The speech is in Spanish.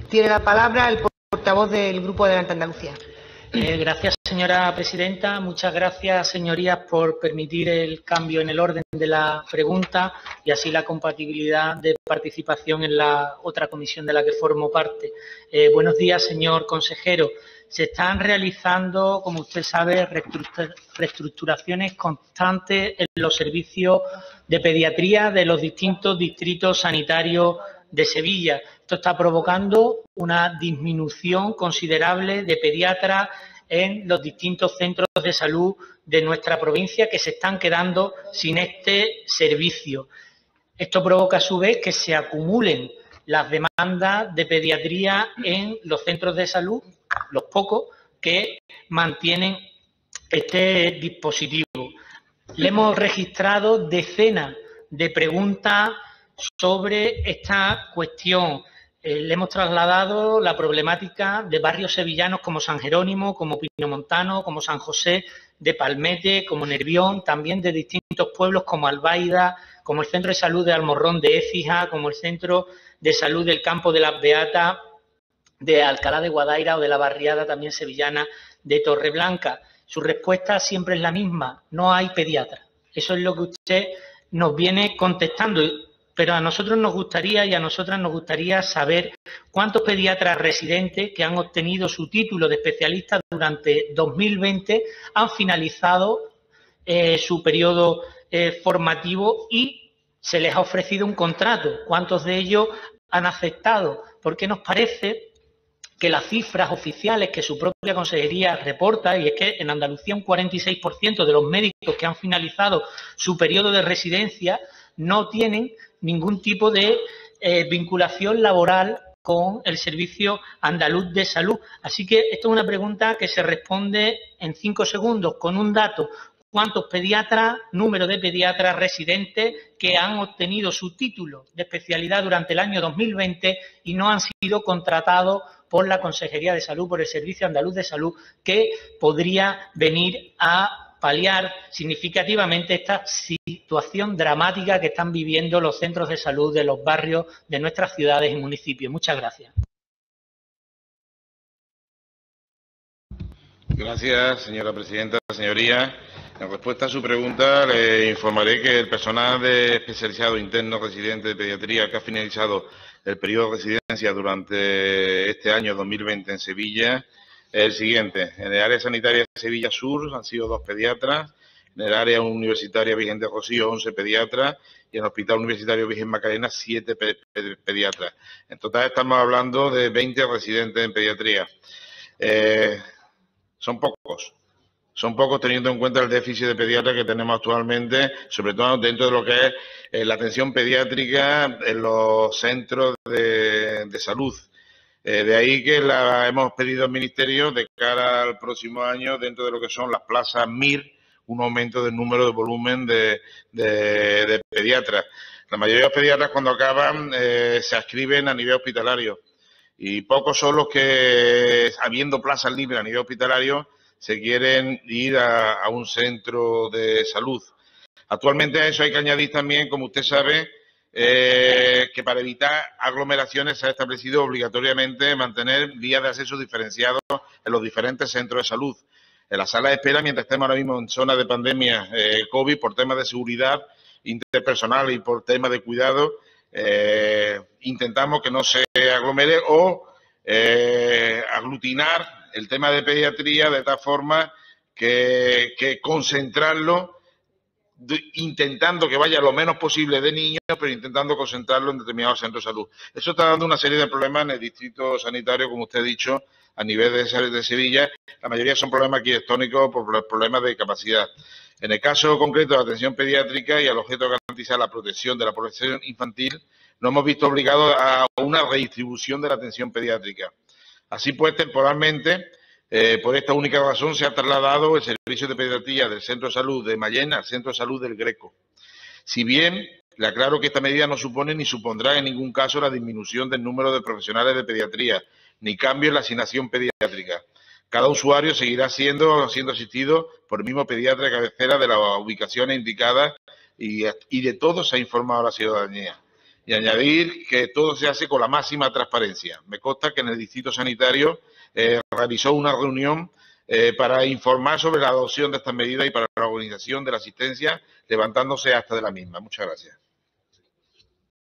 Tiene la palabra el portavoz del Grupo Adelante Andalucía. Gracias, señora presidenta. Muchas gracias, señorías, por permitir el cambio en el orden de la pregunta y así la compatibilidad de participación en la otra comisión de la que formo parte. Buenos días, señor consejero. Se están realizando, como usted sabe, reestructuraciones constantes en los servicios de pediatría de los distintos distritos sanitarios de Sevilla. Esto está provocando una disminución considerable de pediatras en los distintos centros de salud de nuestra provincia que se están quedando sin este servicio. Esto provoca a su vez que se acumulen las demandas de pediatría en los centros de salud, los pocos que mantienen este dispositivo. Le hemos registrado decenas de preguntas sobre esta cuestión. Le hemos trasladado la problemática de barrios sevillanos como San Jerónimo, como Pinomontano, como San José de Palmete, como Nervión, también de distintos pueblos como Albaida, como el Centro de Salud de Almorrón de Écija, como el Centro de Salud del Campo de las Beatas de Alcalá de Guadaira o de la barriada también sevillana de Torreblanca. Su respuesta siempre es la misma: no hay pediatra. Eso es lo que usted nos viene contestando. Pero a nosotros nos gustaría y a nosotras nos gustaría saber cuántos pediatras residentes que han obtenido su título de especialista durante 2020 han finalizado su periodo formativo y se les ha ofrecido un contrato. ¿Cuántos de ellos han aceptado? Porque nos parece que las cifras oficiales que su propia consejería reporta, y es que en Andalucía un 46% de los médicos que han finalizado su periodo de residencia no tienen ningún tipo de vinculación laboral con el Servicio Andaluz de Salud. Así que esto es una pregunta que se responde en 5 segundos con un dato: ¿cuántos pediatras, número de pediatras residentes que han obtenido su título de especialidad durante el año 2020 y no han sido contratados por la Consejería de Salud, por el Servicio Andaluz de Salud, que podría venir a paliar significativamente esta situación dramática que están viviendo los centros de salud de los barrios de nuestras ciudades y municipios? Muchas gracias. Gracias, señora presidenta. Señorías, en respuesta a su pregunta, le informaré que el personal especializado interno residente de pediatría que ha finalizado el periodo de residencia durante este año 2020 en Sevilla es el siguiente. En el área sanitaria de Sevilla Sur han sido 2 pediatras, en el área universitaria Virgen de Rocío 11 pediatras y en el Hospital Universitario Virgen Macarena 7 pediatras. En total estamos hablando de 20 residentes en pediatría. Son pocos teniendo en cuenta el déficit de pediatras que tenemos actualmente, sobre todo dentro de lo que es la atención pediátrica en los centros de salud. De ahí que hemos pedido al Ministerio, de cara al próximo año, dentro de lo que son las plazas MIR, un aumento del número de volumen de pediatras. La mayoría de los pediatras, cuando acaban, se adscriben a nivel hospitalario. Y pocos son los que, habiendo plazas libres a nivel hospitalario, se quieren ir a un centro de salud. Actualmente a eso hay que añadir también, como usted sabe, que para evitar aglomeraciones se ha establecido obligatoriamente mantener vías de acceso diferenciados en los diferentes centros de salud. En la sala de espera, mientras estemos ahora mismo en zona de pandemia COVID, por temas de seguridad interpersonal y por temas de cuidado, intentamos que no se aglomere o aglutinar el tema de pediatría de tal forma que concentrarlo, intentando que vaya lo menos posible de niños, pero intentando concentrarlo en determinados centros de salud. Eso está dando una serie de problemas en el distrito sanitario, como usted ha dicho, a nivel de Sevilla. La mayoría son problemas arquitectónicos por problemas de capacidad. En el caso concreto de la atención pediátrica y al objeto de garantizar la protección de la población infantil, nos hemos visto obligados a una redistribución de la atención pediátrica. Así pues, temporalmente, por esta única razón, se ha trasladado el servicio de pediatría del Centro de Salud de Mayena al Centro de Salud del Greco. Si bien, le aclaro que esta medida no supone ni supondrá en ningún caso la disminución del número de profesionales de pediatría, ni cambio en la asignación pediátrica. Cada usuario seguirá siendo asistido por el mismo pediatra de cabecera de las ubicaciones indicadas y de todo se ha informado a la ciudadanía. Y añadir que todo se hace con la máxima transparencia. Me consta que en el Distrito Sanitario realizó una reunión para informar sobre la adopción de estas medidas y para la organización de la asistencia, levantándose hasta de la misma. Muchas gracias.